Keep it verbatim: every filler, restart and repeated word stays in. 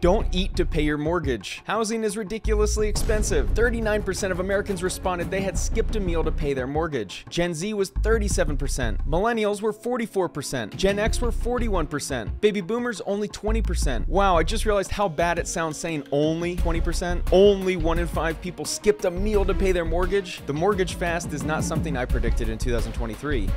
Don't eat to pay your mortgage. Housing is ridiculously expensive. thirty-nine percent of Americans responded they had skipped a meal to pay their mortgage. Gen Z was thirty-seven percent. Millennials were forty-four percent. Gen X were forty-one percent. Baby boomers only twenty percent. Wow, I just realized how bad it sounds saying only twenty percent. Only one in five people skipped a meal to pay their mortgage. The mortgage fast is not something I predicted in two thousand twenty-three.